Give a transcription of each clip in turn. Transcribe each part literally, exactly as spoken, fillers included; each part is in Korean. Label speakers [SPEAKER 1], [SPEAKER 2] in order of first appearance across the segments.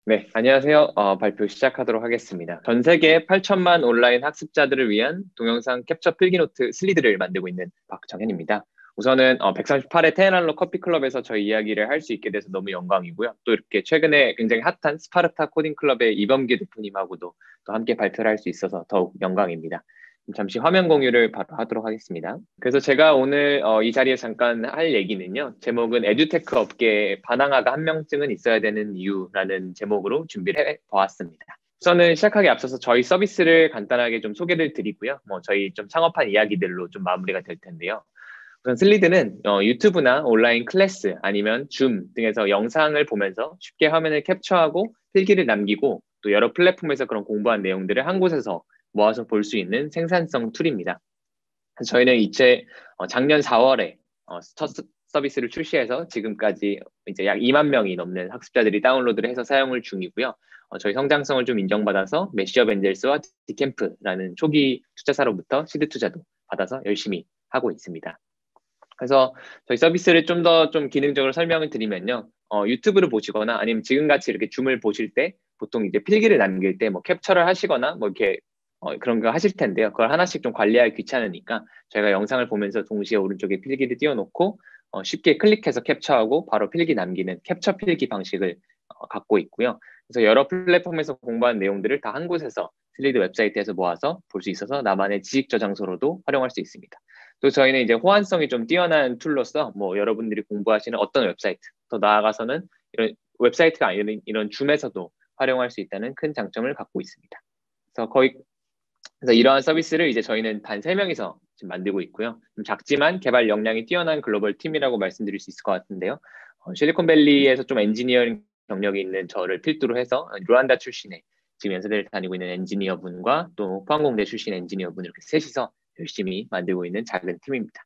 [SPEAKER 1] 네, 안녕하세요. 어, 발표 시작하도록 하겠습니다. 전 세계 팔천만 온라인 학습자들을 위한 동영상 캡처 필기노트 슬리드를 만들고 있는 박정현입니다. 우선은 어, 백삼십팔 회 테헤란로 커피클럽에서 저희 이야기를 할 수 있게 돼서 너무 영광이고요. 또 이렇게 최근에 굉장히 핫한 스파르타 코딩 클럽의 이범기 대표님하고도 또 함께 발표를 할 수 있어서 더욱 영광입니다. 잠시 화면 공유를 바로 하도록 하겠습니다. 그래서 제가 오늘 어, 이 자리에 잠깐 할 얘기는요. 제목은 에듀테크 업계에 반항아가 한 명쯤은 있어야 되는 이유라는 제목으로 준비를 해보았습니다. 우선은 시작하기 앞서서 저희 서비스를 간단하게 좀 소개를 드리고요. 뭐 저희 좀 창업한 이야기들로 좀 마무리가 될 텐데요. 우선 슬리드는 어, 유튜브나 온라인 클래스 아니면 줌 등에서 영상을 보면서 쉽게 화면을 캡처하고 필기를 남기고 또 여러 플랫폼에서 그런 공부한 내용들을 한 곳에서 모아서 볼 수 있는 생산성 툴입니다. 저희는 이제 어, 작년 사월에 어, 첫 서비스를 출시해서 지금까지 이제 약 이만 명이 넘는 학습자들이 다운로드를 해서 사용을 중이고요. 어, 저희 성장성을 좀 인정받아서 메시업 엔젤스와 디캠프라는 초기 투자사로부터 시드 투자도 받아서 열심히 하고 있습니다. 그래서 저희 서비스를 좀 더 좀 기능적으로 설명을 드리면요. 어, 유튜브를 보시거나 아니면 지금같이 이렇게 줌을 보실 때 보통 이제 필기를 남길 때 뭐 캡처를 하시거나 뭐 이렇게 어, 그런 거 하실 텐데요. 그걸 하나씩 좀 관리하기 귀찮으니까 저희가 영상을 보면서 동시에 오른쪽에 필기를 띄워놓고 어, 쉽게 클릭해서 캡처하고 바로 필기 남기는 캡처 필기 방식을 어, 갖고 있고요. 그래서 여러 플랫폼에서 공부한 내용들을 다 한 곳에서 슬리드 웹사이트에서 모아서 볼 수 있어서 나만의 지식 저장소로도 활용할 수 있습니다. 또 저희는 이제 호환성이 좀 뛰어난 툴로서 뭐 여러분들이 공부하시는 어떤 웹사이트, 더 나아가서는 이런 웹사이트가 아닌 이런 줌에서도 활용할 수 있다는 큰 장점을 갖고 있습니다. 그래서 거의 그래서 이러한 서비스를 이제 저희는 단 세 명이서 지금 만들고 있고요. 좀 작지만 개발 역량이 뛰어난 글로벌 팀이라고 말씀드릴 수 있을 것 같은데요. 어, 실리콘밸리에서 좀 엔지니어링 경력이 있는 저를 필두로 해서 르완다 출신의 지금 연세대를 다니고 있는 엔지니어 분과 또 포항공대 출신 엔지니어 분 이렇게 셋이서 열심히 만들고 있는 작은 팀입니다.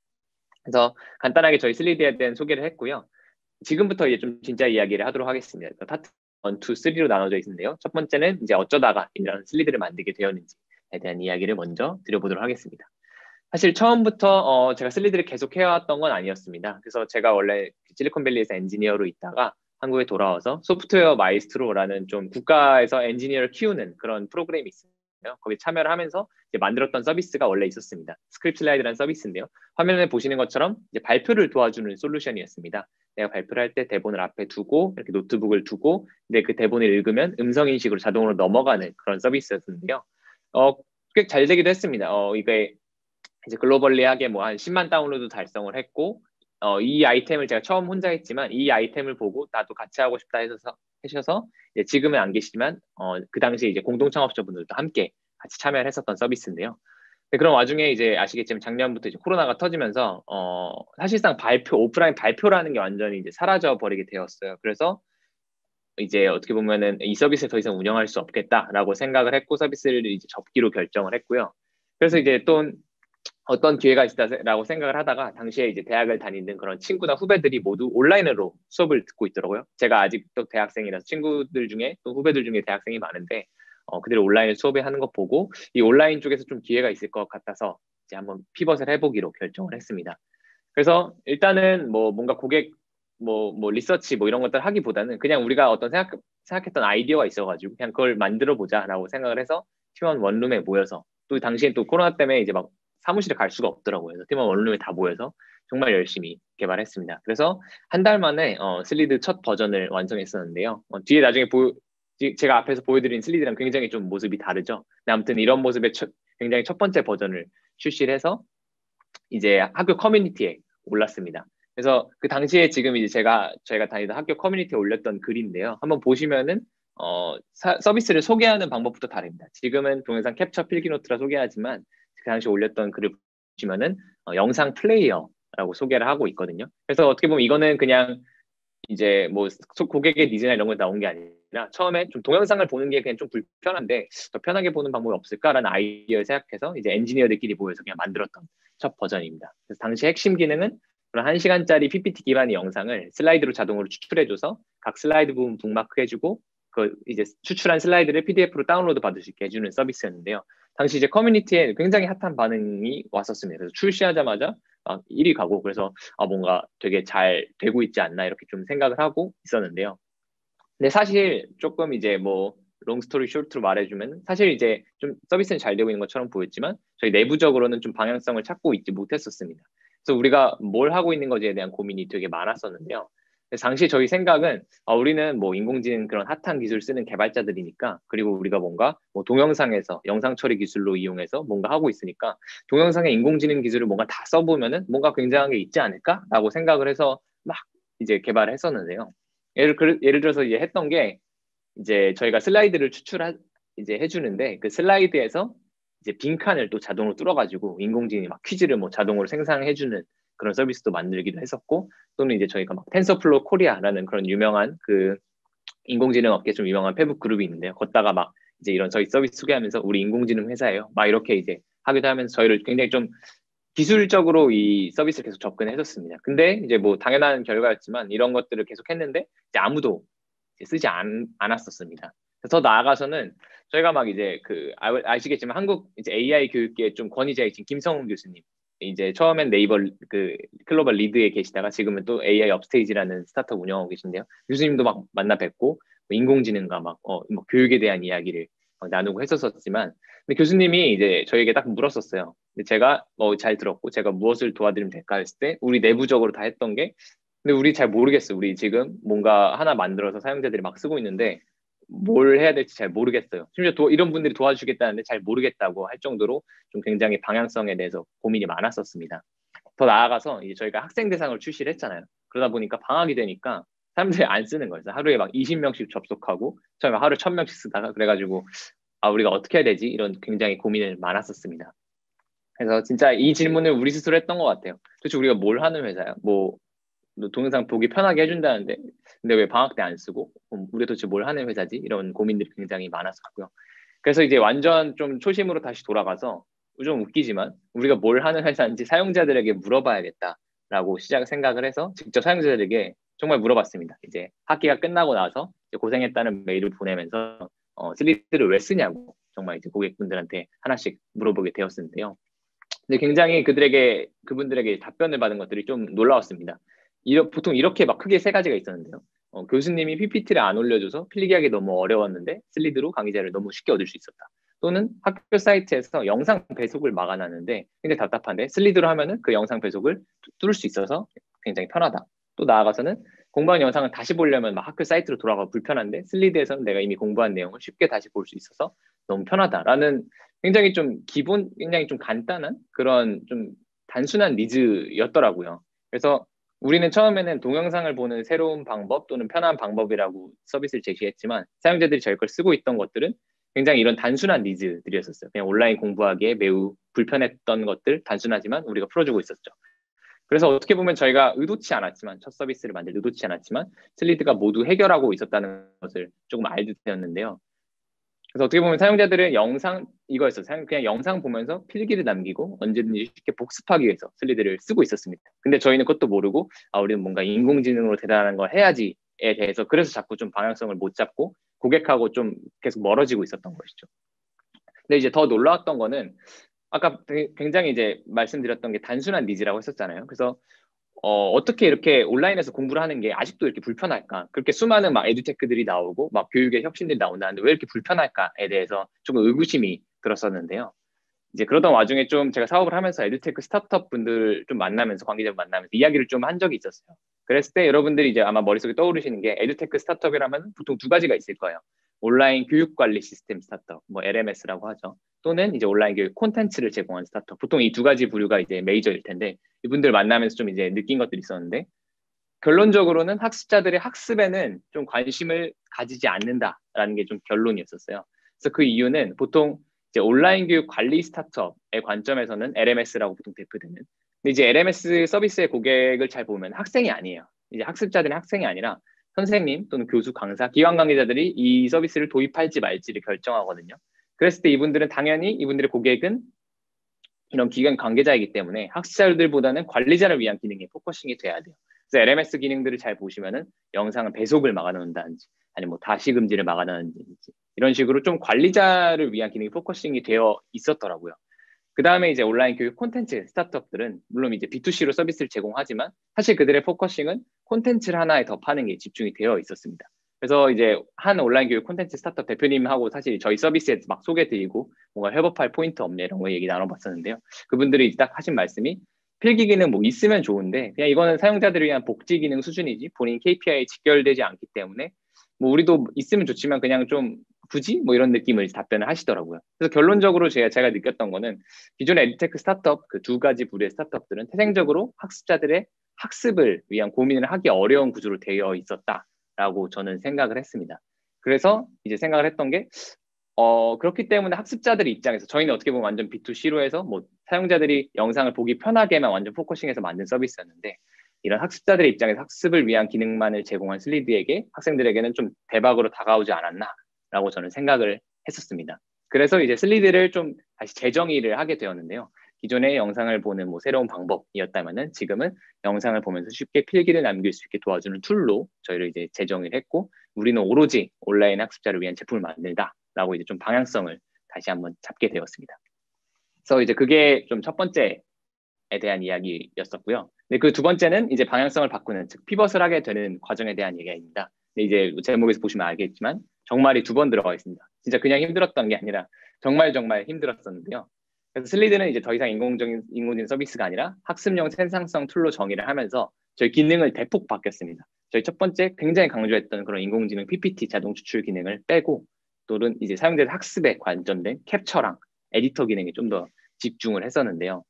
[SPEAKER 1] 그래서 간단하게 저희 슬리드에 대한 소개를 했고요. 지금부터 이제 좀 진짜 이야기를 하도록 하겠습니다. 파트 일, 이, 삼로 나눠져 있는데요. 첫 번째는 이제 어쩌다가 이런 슬리드를 만들게 되었는지에 대한 이야기를 먼저 드려보도록 하겠습니다. 사실 처음부터 어, 제가 슬리드를 계속 해왔던 건 아니었습니다. 그래서 제가 원래 실리콘밸리에서 엔지니어로 있다가 한국에 돌아와서 소프트웨어 마이스트로라는 좀 국가에서 엔지니어를 키우는 그런 프로그램이 있어요. 거기 참여를 하면서 이제 만들었던 서비스가 원래 있었습니다. 스크립트 슬라이드라는 서비스인데요. 화면에 보시는 것처럼 이제 발표를 도와주는 솔루션이었습니다. 내가 발표를 할 때 대본을 앞에 두고 이렇게 노트북을 두고 근데 그 대본을 읽으면 음성 인식으로 자동으로 넘어가는 그런 서비스였는데요. 어, 꽤 잘 되기도 했습니다. 어, 이게 이제 글로벌리하게 뭐 한 십만 다운로드 달성을 했고 어, 이 아이템을 제가 처음 혼자 했지만 이 아이템을 보고 나도 같이 하고 싶다 해서 하셔서 지금은 안 계시지만 어, 그 당시에 이제 공동 창업자분들도 함께 같이 참여를 했었던 서비스인데요. 그런 와중에 이제 아시겠지만 작년부터 이제 코로나가 터지면서 어, 사실상 발표 오프라인 발표라는 게 완전히 이제 사라져 버리게 되었어요. 그래서 이제 어떻게 보면은 이 서비스를 더 이상 운영할 수 없겠다라고 생각을 했고 서비스를 이제 접기로 결정을 했고요. 그래서 이제 또 어떤 기회가 있다라고 생각을 하다가 당시에 이제 대학을 다니는 그런 친구나 후배들이 모두 온라인으로 수업을 듣고 있더라고요. 제가 아직도 대학생이라서 친구들 중에 또 후배들 중에 대학생이 많은데 어, 그들이 온라인 수업에 하는 거 보고 이 온라인 쪽에서 좀 기회가 있을 것 같아서 이제 한번 피벗을 해보기로 결정을 했습니다. 그래서 일단은 뭐 뭔가 고객 뭐, 뭐 리서치 뭐 이런 것들 하기보다는 그냥 우리가 어떤 생각, 생각했던 아이디어가 있어가지고 그냥 그걸 만들어 보자라고 생각을 해서 팀원 원룸에 모여서 또 당시에 또 코로나 때문에 이제 막 사무실에 갈 수가 없더라고요. 그래서 팀원 원룸에 다 모여서 정말 열심히 개발했습니다. 그래서 한 달 만에 어, 슬리드 첫 버전을 완성했었는데요. 어, 뒤에 나중에 보, 제가 앞에서 보여드린 슬리드랑 굉장히 좀 모습이 다르죠. 아무튼 이런 모습의 첫, 굉장히 첫 번째 버전을 출시를 해서 이제 학교 커뮤니티에 올랐습니다. 그래서 그 당시에 지금 이제 제가 저희가 다니던 학교 커뮤니티에 올렸던 글인데요. 한번 보시면은 어, 사, 서비스를 소개하는 방법부터 다릅니다. 지금은 동영상 캡처 필기노트라 소개하지만 그 당시 올렸던 글을 보시면은 어, 영상 플레이어라고 소개를 하고 있거든요. 그래서 어떻게 보면 이거는 그냥 이제 뭐 고객의 니즈나 이런 거 나온 게 아니라 처음에 좀 동영상을 보는 게 그냥 좀 불편한데 더 편하게 보는 방법이 없을까라는 아이디어를 생각해서 이제 엔지니어들끼리 모여서 그냥 만들었던 첫 버전입니다. 그래서 당시 핵심 기능은 그런 한 시간짜리 피피티 기반의 영상을 슬라이드로 자동으로 추출해줘서 각 슬라이드 부분 북마크 해주고 그 이제 추출한 슬라이드를 피디에프로 다운로드 받을 수 있게 해주는 서비스였는데요. 당시 이제 커뮤니티에 굉장히 핫한 반응이 왔었습니다. 그래서 출시하자마자 막 일 위 가고 그래서 아 뭔가 되게 잘 되고 있지 않나 이렇게 좀 생각을 하고 있었는데요. 근데 사실 조금 이제 뭐 롱스토리 숏으로 말해주면 사실 이제 좀 서비스는 잘 되고 있는 것처럼 보였지만 저희 내부적으로는 좀 방향성을 찾고 있지 못했었습니다. 그래서 우리가 뭘 하고 있는 건지에 대한 고민이 되게 많았었는데요. 당시 저희 생각은 아, 우리는 뭐 인공지능 그런 핫한 기술 쓰는 개발자들이니까 그리고 우리가 뭔가 뭐 동영상에서 영상 처리 기술로 이용해서 뭔가 하고 있으니까 동영상에 인공지능 기술을 뭔가 다 써보면은 뭔가 굉장한 게 있지 않을까라고 생각을 해서 막 이제 개발을 했었는데요. 예를, 예를 들어서 이제 했던 게 이제 저희가 슬라이드를 추출 이제 해주는데 그 슬라이드에서 이제 빈칸을 또 자동으로 뚫어가지고 인공지능이 막 퀴즈를 뭐 자동으로 생성해주는 그런 서비스도 만들기도 했었고 또는 이제 저희가 막 텐서플로우 코리아라는 그런 유명한 그 인공지능 업계 좀 유명한 페북 그룹이 있는데요. 걷다가 막 이제 이런 저희 서비스 소개하면서 우리 인공지능 회사예요. 막 이렇게 이제 하기도 하면서 저희를 굉장히 좀 기술적으로 이 서비스를 계속 접근했었습니다. 근데 이제 뭐 당연한 결과였지만 이런 것들을 계속 했는데 이제 아무도 이제 쓰지 않, 않았었습니다. 더 나아가서는 저희가 막 이제 그 아, 아시겠지만 한국 이제 에이아이 교육계 좀 권위자이신 김성훈 교수님 이제 처음엔 네이버 그 글로벌 리드에 계시다가 지금은 또 에이아이 업스테이지라는 스타트업 운영하고 계신데요. 교수님도 막 만나 뵙고 뭐 인공지능과 막 어, 뭐 교육에 대한 이야기를 막 나누고 했었었지만 근데 교수님이 이제 저희에게 딱 물었었어요. 근데 제가 뭐 잘 들었고 제가 무엇을 도와드리면 될까 했을 때 우리 내부적으로 다 했던 게 근데 우리 잘 모르겠어. 우리 지금 뭔가 하나 만들어서 사용자들이 막 쓰고 있는데 뭘 해야 될지 잘 모르겠어요. 심지어 도, 이런 분들이 도와주겠다는데 잘 모르겠다고 할 정도로 좀 굉장히 방향성에 대해서 고민이 많았었습니다. 더 나아가서 이제 저희가 학생 대상을 출시를 했잖아요. 그러다 보니까 방학이 되니까 사람들이 안 쓰는 거예요. 하루에 막 이십 명씩 접속하고 저희가 하루에 천 명씩 쓰다가 그래가지고 아 우리가 어떻게 해야 되지? 이런 굉장히 고민을 많았었습니다. 그래서 진짜 이 질문을 우리 스스로 했던 것 같아요. 도대체 우리가 뭘 하는 회사야? 뭐 동영상 보기 편하게 해준다는데 근데 왜 방학 때 안 쓰고 우리 도대체 뭘 하는 회사지? 이런 고민들이 굉장히 많았었고요. 그래서 이제 완전 좀 초심으로 다시 돌아가서 좀 웃기지만 우리가 뭘 하는 회사인지 사용자들에게 물어봐야겠다라고 시작 생각을 해서 직접 사용자들에게 정말 물어봤습니다. 이제 학기가 끝나고 나서 고생했다는 메일을 보내면서 어, 슬리드를 왜 쓰냐고 정말 이제 고객분들한테 하나씩 물어보게 되었는데요. 근데 굉장히 그들에게 그분들에게 답변을 받은 것들이 좀 놀라웠습니다. 이러, 보통 이렇게 막 크게 세 가지가 있었는데요. 어, 교수님이 피피티를 안 올려줘서 필기하기 너무 어려웠는데 슬리드로 강의 자료를 너무 쉽게 얻을 수 있었다. 또는 학교 사이트에서 영상 배속을 막아놨는데 굉장히 답답한데 슬리드로 하면은 그 영상 배속을 뚫을 수 있어서 굉장히 편하다. 또 나아가서는 공부한 영상을 다시 보려면 막 학교 사이트로 돌아가고 불편한데 슬리드에서는 내가 이미 공부한 내용을 쉽게 다시 볼 수 있어서 너무 편하다라는 굉장히 좀 기본, 굉장히 좀 간단한 그런 좀 단순한 니즈였더라고요. 그래서 우리는 처음에는 동영상을 보는 새로운 방법 또는 편한 방법이라고 서비스를 제시했지만 사용자들이 저희 걸 쓰고 있던 것들은 굉장히 이런 단순한 니즈들이었었어요. 그냥 온라인 공부하기에 매우 불편했던 것들 단순하지만 우리가 풀어주고 있었죠. 그래서 어떻게 보면 저희가 의도치 않았지만 첫 서비스를 만들 의도치 않았지만 슬리드가 모두 해결하고 있었다는 것을 조금 알게 되었는데요. 그래서 어떻게 보면 사용자들은 영상 이거였어요. 그냥 영상 보면서 필기를 남기고 언제든지 쉽게 복습하기 위해서 슬리드를 쓰고 있었습니다. 근데 저희는 그것도 모르고 아 우리는 뭔가 인공지능으로 대단한 걸 해야지에 대해서 그래서 자꾸 좀 방향성을 못 잡고 고객하고 좀 계속 멀어지고 있었던 것이죠. 근데 이제 더 놀라웠던 거는 아까 굉장히 이제 말씀드렸던 게 단순한 니즈라고 했었잖아요. 그래서 어, 어떻게 이렇게 온라인에서 공부를 하는 게 아직도 이렇게 불편할까? 그렇게 수많은 막 에듀테크들이 나오고 막 교육의 혁신들이 나온다는데 왜 이렇게 불편할까에 대해서 조금 의구심이 들었었는데요. 이제 그러던 와중에 좀 제가 사업을 하면서 에듀테크 스타트업 분들 좀 만나면서 관계자분 만나면서 이야기를 좀 한 적이 있었어요. 그랬을 때 여러분들이 이제 아마 머릿속에 떠오르시는 게 에듀테크 스타트업이라면 보통 두 가지가 있을 거예요. 온라인 교육 관리 시스템 스타트업, 뭐 엘엠에스라고 하죠. 또는 이제 온라인 교육 콘텐츠를 제공하는 스타트업. 보통 이 두 가지 부류가 이제 메이저일 텐데 이분들 만나면서 좀 이제 느낀 것들이 있었는데 결론적으로는 학습자들의 학습에는 좀 관심을 가지지 않는다라는 게 좀 결론이었었어요. 그래서 그 이유는 보통 이제 온라인 교육 관리 스타트업의 관점에서는 엘엠에스라고 보통 대표되는. 근데 이제 엘엠에스 서비스의 고객을 잘 보면 학생이 아니에요. 이제 학습자들은 학생이 아니라 선생님 또는 교수, 강사, 기관 관계자들이 이 서비스를 도입할지 말지를 결정하거든요. 그랬을 때 이분들은 당연히 이분들의 고객은 이런 기관 관계자이기 때문에 학습자들보다는 관리자를 위한 기능에 포커싱이 돼야 돼요. 그래서 엘엠에스 기능들을 잘 보시면은 영상은 배속을 막아놓는다든지 아니면 뭐 다시 금지를 막아놓는다든지 이런 식으로 좀 관리자를 위한 기능이 포커싱이 되어 있었더라고요. 그 다음에 이제 온라인 교육 콘텐츠 스타트업들은 물론 이제 비투씨로 서비스를 제공하지만 사실 그들의 포커싱은 콘텐츠를 하나에 더 파는 게 집중이 되어 있었습니다. 그래서 이제 한 온라인 교육 콘텐츠 스타트업 대표님하고 사실 저희 서비스에 막 소개드리고 뭔가 협업할 포인트 없네 이런 거 얘기 나눠봤었는데요. 그분들이 딱 하신 말씀이 필기 기능 뭐 있으면 좋은데 그냥 이거는 사용자들을 위한 복지 기능 수준이지 본인 케이피아이에 직결되지 않기 때문에 뭐 우리도 있으면 좋지만 그냥 좀 굳이 뭐 이런 느낌을 답변을 하시더라고요. 그래서 결론적으로 제가 제가 느꼈던 거는 기존의 에듀테크 스타트업 그 두 가지 부류의 스타트업들은 태생적으로 학습자들의 학습을 위한 고민을 하기 어려운 구조로 되어 있었다라고 저는 생각을 했습니다. 그래서 이제 생각을 했던 게 어, 그렇기 때문에 학습자들 입장에서 저희는 어떻게 보면 완전 비투씨로 해서 뭐 사용자들이 영상을 보기 편하게만 완전 포커싱해서 만든 서비스였는데 이런 학습자들의 입장에서 학습을 위한 기능만을 제공한 슬리드에게 학생들에게는 좀 대박으로 다가오지 않았나라고 저는 생각을 했었습니다. 그래서 이제 슬리드를 좀 다시 재정의를 하게 되었는데요. 기존의 영상을 보는 뭐 새로운 방법이었다면은 지금은 영상을 보면서 쉽게 필기를 남길 수 있게 도와주는 툴로 저희를 이제 재정의를 했고 우리는 오로지 온라인 학습자를 위한 제품을 만들다. 라고 이제 좀 방향성을 다시 한번 잡게 되었습니다. 그래서 이제 그게 좀 첫 번째에 대한 이야기였었고요. 근데 그 두 번째는 이제 방향성을 바꾸는, 즉 피벗을 하게 되는 과정에 대한 얘기입니다. 근데 이제 제목에서 보시면 알겠지만 정말이 두 번 들어가 있습니다. 진짜 그냥 힘들었던 게 아니라 정말 정말 힘들었었는데요. 그래서 슬리드는 이제 더 이상 인공적인 인공지능 서비스가 아니라 학습용 생산성 툴로 정의를 하면서 저희 기능을 대폭 바뀌었습니다. 저희 첫 번째 굉장히 강조했던 그런 인공지능 피피티 자동 추출 기능을 빼고 또는 이제 사용자 학습에 관련된 캡처랑 에디터 기능에 좀 더 집중을 했었는데요.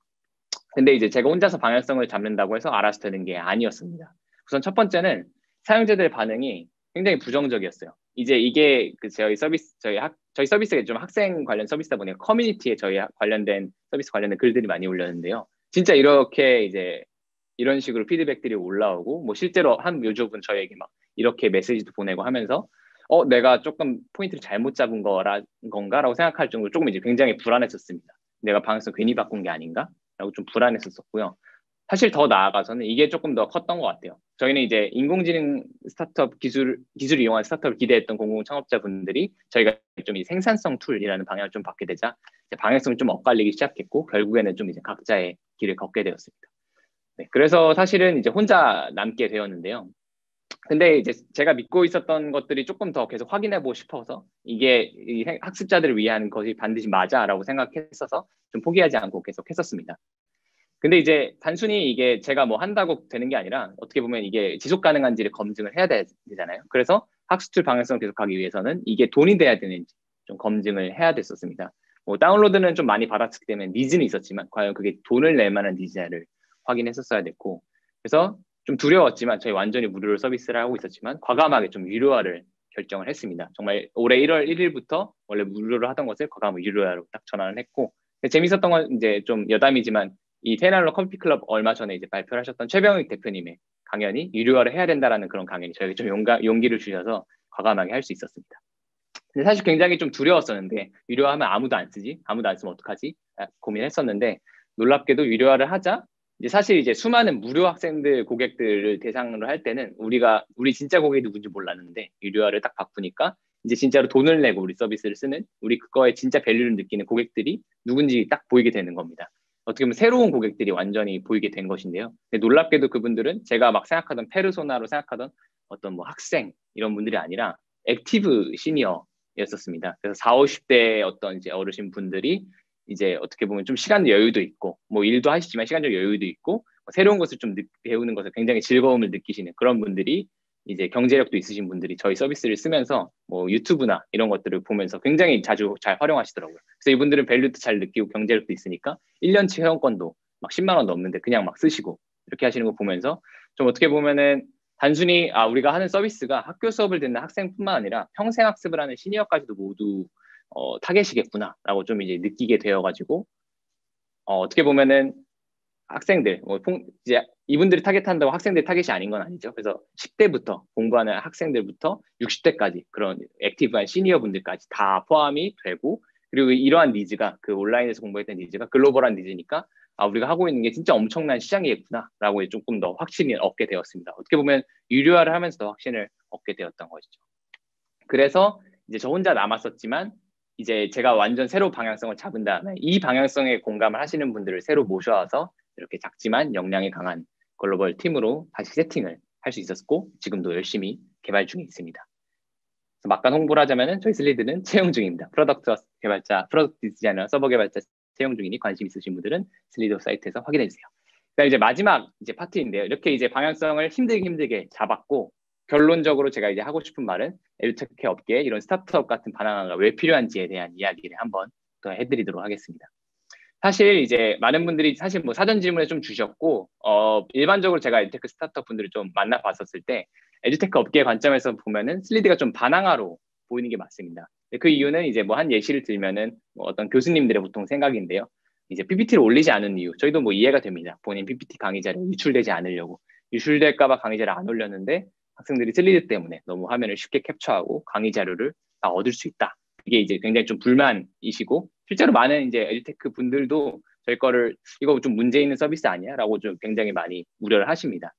[SPEAKER 1] 근데 이제 제가 혼자서 방향성을 잡는다고 해서 알아서 되는 게 아니었습니다. 우선 첫 번째는 사용자들의 반응이 굉장히 부정적이었어요. 이제 이게 그 저희 서비스, 저희 학, 저희 서비스가 좀 학생 관련 서비스다 보니까 커뮤니티에 저희 관련된 서비스 관련된 글들이 많이 올렸는데요. 진짜 이렇게 이제 이런 식으로 피드백들이 올라오고 뭐 실제로 한 요족은 저에게 막 이렇게 메시지도 보내고 하면서 어 내가 조금 포인트를 잘못 잡은 거라 건가라고 생각할 정도로 조금 이제 굉장히 불안했었습니다. 내가 방향성 괜히 바꾼 게 아닌가라고 좀 불안했었고요. 사실 더 나아가서는 이게 조금 더 컸던 것 같아요. 저희는 이제 인공지능 스타트업 기술 기술을 이용한 스타트업을 기대했던 공공 창업자분들이 저희가 좀 이 생산성 툴이라는 방향을 좀 받게 되자 방향성이 좀 엇갈리기 시작했고 결국에는 좀 이제 각자의 길을 걷게 되었습니다. 네, 그래서 사실은 이제 혼자 남게 되었는데요. 근데 이제 제가 믿고 있었던 것들이 조금 더 계속 확인해보고 싶어서 이게 이 학습자들을 위한 것이 반드시 맞아라고 생각했어서 좀 포기하지 않고 계속 했었습니다. 근데 이제 단순히 이게 제가 뭐 한다고 되는 게 아니라 어떻게 보면 이게 지속 가능한지를 검증을 해야 되잖아요. 그래서 학습툴 방향성을 계속하기 위해서는 이게 돈이 돼야 되는지 좀 검증을 해야 됐었습니다. 뭐 다운로드는 좀 많이 받았기 때문에 니즈는 있었지만 과연 그게 돈을 낼 만한 니즈냐를 확인했었어야 됐고 그래서 좀 두려웠지만 저희 완전히 무료로 서비스를 하고 있었지만 과감하게 좀 유료화를 결정을 했습니다. 정말 올해 일월 일일부터 원래 무료로 하던 것을 과감하게 유료화로 딱 전환을 했고 재밌었던 건 이제 좀 여담이지만 이 테날로 커피클럽 얼마 전에 이제 발표를 하셨던 최병익 대표님의 강연이 유료화를 해야 된다라는 그런 강연이 저에게 좀 용가, 용기를 주셔서 과감하게 할 수 있었습니다. 근데 사실 굉장히 좀 두려웠었는데 유료화하면 아무도 안 쓰지? 아무도 안 쓰면 어떡하지? 고민했었는데 놀랍게도 유료화를 하자 이제 사실 이제 수많은 무료 학생들 고객들을 대상으로 할 때는 우리가 우리 진짜 고객이 누군지 몰랐는데 유료화를 딱 바꾸니까 이제 진짜로 돈을 내고 우리 서비스를 쓰는 우리 그거에 진짜 밸류를 느끼는 고객들이 누군지 딱 보이게 되는 겁니다. 어떻게 보면 새로운 고객들이 완전히 보이게 된 것인데요. 근데 놀랍게도 그분들은 제가 막 생각하던 페르소나로 생각하던 어떤 뭐 학생 이런 분들이 아니라 액티브 시니어였었습니다. 그래서 사십, 오십 대의 어떤 이제 어르신 분들이 이제 어떻게 보면 좀 시간 여유도 있고 뭐 일도 하시지만 시간적 여유도 있고 뭐 새로운 것을 좀 느, 배우는 것을 굉장히 즐거움을 느끼시는 그런 분들이 이제 경제력도 있으신 분들이 저희 서비스를 쓰면서 뭐 유튜브나 이런 것들을 보면서 굉장히 자주 잘 활용하시더라고요. 그래서 이분들은 밸류도 잘 느끼고 경제력도 있으니까 일 년치 회원권도 막 십만 원 넘는데 그냥 막 쓰시고 이렇게 하시는 거 보면서 좀 어떻게 보면은 단순히 아 우리가 하는 서비스가 학교 수업을 듣는 학생뿐만 아니라 평생 학습을 하는 시니어까지도 모두 어, 타겟이겠구나라고 좀 이제 느끼게 되어가지고 어, 어떻게 보면은 학생들, 뭐 통, 이제 이분들이 타겟한다고 학생들 타겟이 아닌 건 아니죠. 그래서 십 대부터 공부하는 학생들부터 육십 대까지 그런 액티브한 시니어 분들까지 다 포함이 되고 그리고 이러한 니즈가 그 온라인에서 공부했던 니즈가 글로벌한 니즈니까 아 우리가 하고 있는 게 진짜 엄청난 시장이겠구나라고 조금 더 확신이 얻게 되었습니다. 어떻게 보면 유료화를 하면서 더 확신을 얻게 되었던 것이죠. 그래서 이제 저 혼자 남았었지만 이제 제가 완전 새로 방향성을 잡은 다음에 이 방향성에 공감을 하시는 분들을 새로 모셔와서 이렇게 작지만 역량이 강한 글로벌 팀으로 다시 세팅을 할 수 있었고 지금도 열심히 개발 중에 있습니다. 그래서 막간 홍보를 하자면은 저희 슬리드는 채용 중입니다. 프로덕트 개발자, 프로덕트 디자이너, 서버 개발자 채용 중이니 관심 있으신 분들은 슬리드 사이트에서 확인해 주세요. 그다음 이제 마지막 이제 파트인데요. 이렇게 이제 방향성을 힘들게 힘들게 잡았고 결론적으로 제가 이제 하고 싶은 말은 에듀테크 업계에 이런 스타트업 같은 바나나가 왜 필요한지에 대한 이야기를 한번 더 해드리도록 하겠습니다. 사실 이제 많은 분들이 사실 뭐 사전 질문에 좀 주셨고 어 일반적으로 제가 에듀테크 스타트업 분들을 좀 만나봤었을 때 에듀테크 업계 관점에서 보면은 슬리드가 좀 반항아로 보이는 게 맞습니다. 그 이유는 이제 뭐 한 예시를 들면은 뭐 어떤 교수님들의 보통 생각인데요. 이제 피피티를 올리지 않은 이유 저희도 뭐 이해가 됩니다. 본인 피피티 강의 자료 유출되지 않으려고 유출될까봐 강의 자료 안 올렸는데 학생들이 슬리드 때문에 너무 화면을 쉽게 캡처하고 강의 자료를 다 얻을 수 있다. 이게 이제 굉장히 좀 불만이시고 실제로 많은 이제 에듀테크 분들도 저희 거를 이거 좀 문제 있는 서비스 아니야? 라고 좀 굉장히 많이 우려를 하십니다.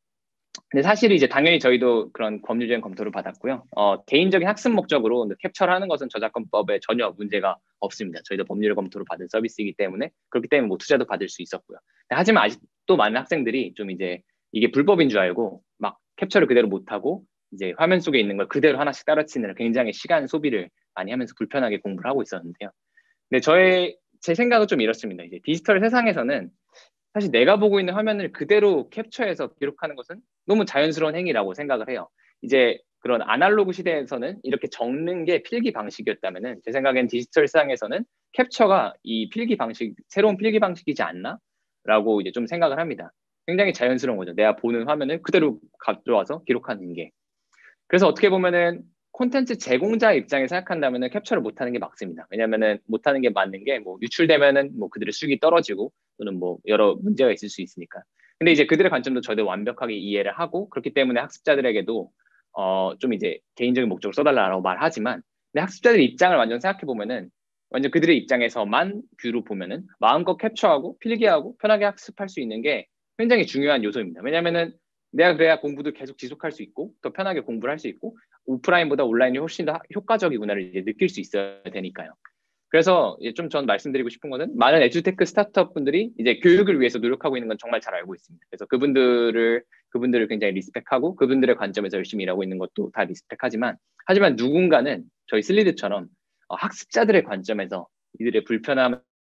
[SPEAKER 1] 근데 사실 이제 당연히 저희도 그런 법률적인 검토를 받았고요. 어, 개인적인 학습 목적으로 캡처를 하는 것은 저작권법에 전혀 문제가 없습니다. 저희도 법률 검토를 받은 서비스이기 때문에 그렇기 때문에 뭐 투자도 받을 수 있었고요. 하지만 아직도 많은 학생들이 좀 이제 이게 불법인 줄 알고 막 캡처를 그대로 못하고 이제 화면 속에 있는 걸 그대로 하나씩 따라치느라 굉장히 시간 소비를 많이 하면서 불편하게 공부를 하고 있었는데요. 근데 저의 제 생각은 좀 이렇습니다. 이제 디지털 세상에서는 사실 내가 보고 있는 화면을 그대로 캡처해서 기록하는 것은 너무 자연스러운 행위라고 생각을 해요. 이제 그런 아날로그 시대에서는 이렇게 적는 게 필기 방식이었다면은 제 생각엔 디지털 세상에서는 캡처가 이 필기 방식, 새로운 필기 방식이지 않나? 라고 이제 좀 생각을 합니다. 굉장히 자연스러운 거죠. 내가 보는 화면을 그대로 가져와서 기록하는 게. 그래서 어떻게 보면은 콘텐츠 제공자 입장에 생각한다면은 캡처를 못하는 게 맞습니다. 왜냐면은 못하는 게 맞는 게 뭐 유출되면은 뭐 그들의 수익이 떨어지고 또는 뭐 여러 문제가 있을 수 있으니까. 근데 이제 그들의 관점도 저도 완벽하게 이해를 하고 그렇기 때문에 학습자들에게도 어 좀 이제 개인적인 목적으로 써달라고 말하지만 근데 학습자들의 입장을 완전 생각해 보면은 완전 그들의 입장에서만 뷰로 보면은 마음껏 캡처하고 필기하고 편하게 학습할 수 있는 게 굉장히 중요한 요소입니다. 왜냐면은 내가 그래야 공부도 계속 지속할 수 있고 더 편하게 공부를 할 수 있고 오프라인보다 온라인이 훨씬 더 효과적이구나를 이제 느낄 수 있어야 되니까요. 그래서 좀 전 말씀드리고 싶은 것은 많은 에듀테크 스타트업 분들이 이제 교육을 위해서 노력하고 있는 건 정말 잘 알고 있습니다. 그래서 그분들을 그분들을 굉장히 리스펙하고 그분들의 관점에서 열심히 일하고 있는 것도 다 리스펙하지만 하지만 누군가는 저희 슬리드처럼 어, 학습자들의 관점에서 이들의 불편함을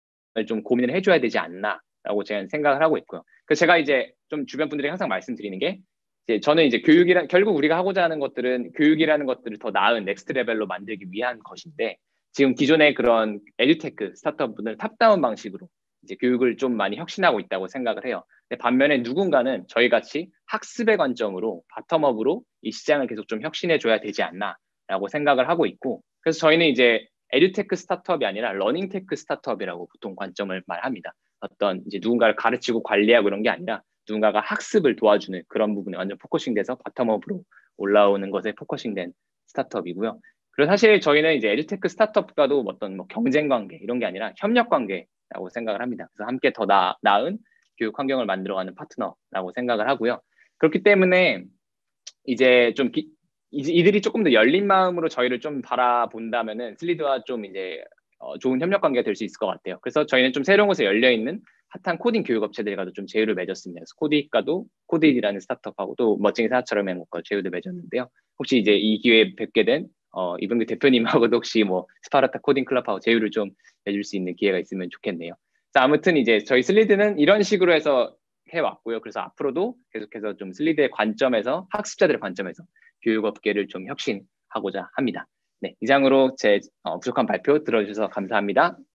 [SPEAKER 1] 좀 고민을 해줘야 되지 않나라고 제가 생각을 하고 있고요. 그래서 제가 이제 좀 주변 분들이 항상 말씀드리는 게 이제 저는 이제 교육이란 결국 우리가 하고자 하는 것들은 교육이라는 것들을 더 나은 넥스트 레벨로 만들기 위한 것인데 지금 기존의 그런 에듀테크 스타트업분들은 탑다운 방식으로 이제 교육을 좀 많이 혁신하고 있다고 생각을 해요. 근데 반면에 누군가는 저희같이 학습의 관점으로 바텀업으로 이 시장을 계속 좀 혁신해 줘야 되지 않나라고 생각을 하고 있고 그래서 저희는 이제 에듀테크 스타트업이 아니라 러닝테크 스타트업이라고 보통 관점을 말합니다. 어떤 이제 누군가를 가르치고 관리하고 이런 게 아니라 누군가가 학습을 도와주는 그런 부분에 완전 포커싱돼서 바텀업으로 올라오는 것에 포커싱된 스타트업이고요. 그리고 사실 저희는 이제 에듀테크 스타트업과도 어떤 뭐 경쟁 관계 이런 게 아니라 협력 관계라고 생각을 합니다. 그래서 함께 더 나, 나은 교육 환경을 만들어가는 파트너라고 생각을 하고요. 그렇기 때문에 이제 좀 기, 이들이 조금 더 열린 마음으로 저희를 좀 바라본다면은 슬리드와 좀 이제 어, 좋은 협력 관계가 될 수 있을 것 같아요. 그래서 저희는 좀 새로운 곳에 열려 있는 핫한 코딩 교육 업체들과도 좀 제휴를 맺었습니다. 그래서 코디과도 코디라는 스타트업하고 또 멋쟁이 사처럼 한것과 제휴를 맺었는데요. 혹시 이제 이 기회에 뵙게 된 어, 이분규 대표님하고도 혹시 뭐 스파르타 코딩 클럽하고 제휴를 좀 맺을 수 있는 기회가 있으면 좋겠네요. 자, 아무튼 이제 저희 슬리드는 이런 식으로 해서 해왔고요. 그래서 앞으로도 계속해서 좀 슬리드의 관점에서 학습자들의 관점에서 교육업계를 좀 혁신하고자 합니다. 네, 이상으로 제 어, 부족한 발표 들어주셔서 감사합니다.